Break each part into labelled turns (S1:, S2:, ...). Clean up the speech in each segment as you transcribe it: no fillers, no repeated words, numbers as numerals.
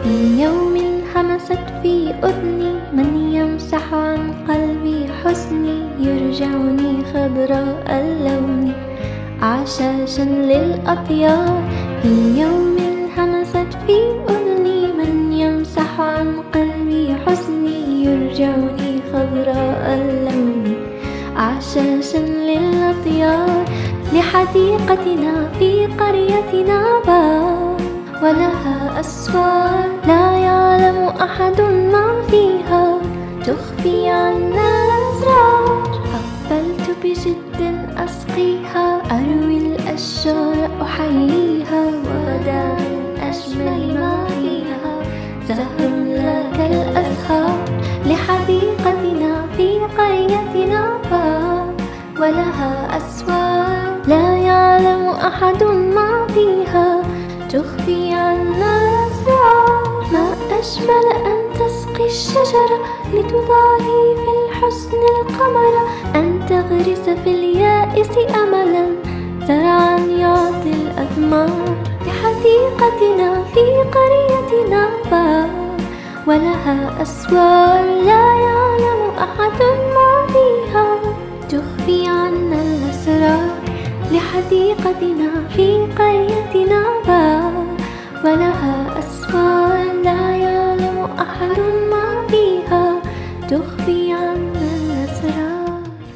S1: من يوم همست في أذني من يمسح عن قلبي حزني، يرجعني خضراء اللون عشاشا للأطيار. من يوم همست في أذني من يمسح عن قلبي حزني، يرجعني خضراء اللون عشاشا للأطيار. لحديقتنا في قريتنا باب ولها أسوار، لا يعلم أحد ما فيها، تخفي عنا الأسرار. أقبلت بجد أسقيها، أروي الأشجار أحييها، وغدا من أجمل ما فيها زهر لا كالأزهار. لحديقتنا في قريتنا باب ولها أسوار، لا يعلم أحد ما فيها، تخفي عنا الأسرار. ما أجمل أن تسقي الشجرة لتضاهي في الحسن القمر، أن تغرس في اليائس أملا زرعا يعطي الأثمار. لحديقتنا في قريتنا باب ولها أسوار، لا يعلم أحد ما فيها، تخفي عنا الأسرار. لحديقتنا في قريتنا باب ولها أسوار، لا يعلم أحد ما فيها، تخفي عنا الأسرار.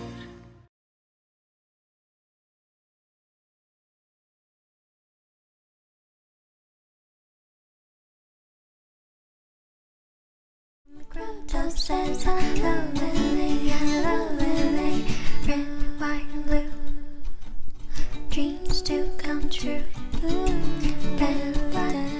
S1: Grotto says hello Lily, red, white, and blue, dreams do come true. Red, white,